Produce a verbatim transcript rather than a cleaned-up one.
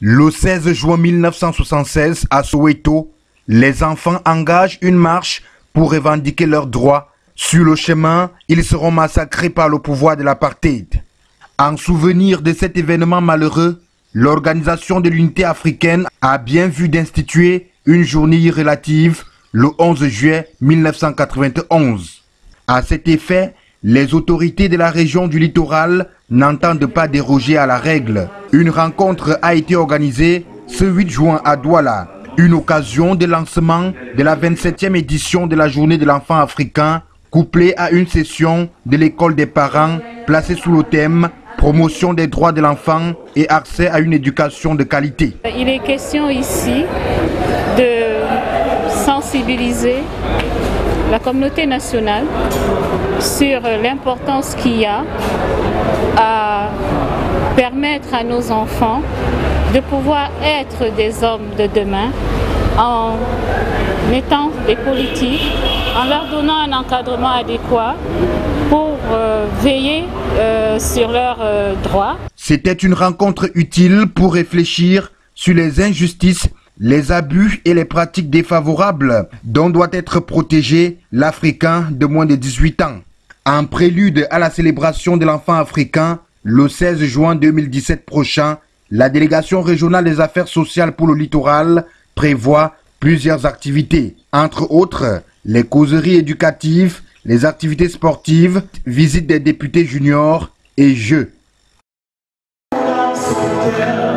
Le seize juin mille neuf cent soixante-seize, à Soweto, les enfants engagent une marche pour revendiquer leurs droits. Sur le chemin, ils seront massacrés par le pouvoir de l'apartheid. En souvenir de cet événement malheureux, l'Organisation de l'Unité africaine a bien vu d'instituer une journée relative le onze juillet mille neuf cent quatre-vingt-onze. À cet effet, les autorités de la région du littoral n'entendent pas déroger à la règle. Une rencontre a été organisée ce huit juin à Douala, une occasion de lancement de la vingt-septième édition de la Journée de l'enfant africain, couplée à une session de l'école des parents placée sous le thème « Promotion des droits de l'enfant et accès à une éducation de qualité ». Il est question ici de sensibiliser la communauté nationale sur l'importance qu'il y a à permettre à nos enfants de pouvoir être des hommes de demain en étant des politiques, en leur donnant un encadrement adéquat pour euh, veiller euh, sur leurs euh, droits. C'était une rencontre utile pour réfléchir sur les injustices, les abus et les pratiques défavorables dont doit être protégé l'Africain de moins de dix-huit ans. En prélude à la célébration de l'enfant africain, le seize juin deux mille dix-sept prochain, la délégation régionale des affaires sociales pour le littoral prévoit plusieurs activités. Entre autres, les causeries éducatives, les activités sportives, visites des députés juniors et jeux.